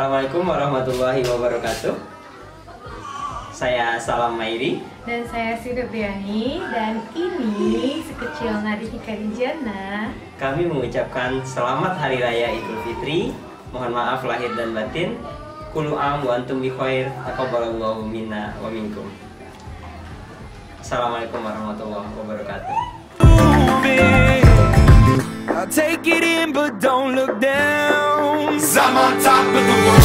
Assalamualaikum warahmatullahi wabarakatuh. Saya Salam Mairi. Dan saya Siti Briani. Dan ini sekecil Nadi Hikarijana. Kami mengucapkan selamat Hari Raya Idul Fitri. Mohon maaf lahir dan batin. Kullu am wa antum bi khair. Taqabbalallahu minna wa minkum. Assalamualaikum warahmatullahi wabarakatuh. I'll take it in but don't look down. 'Cause I'm on top of the world.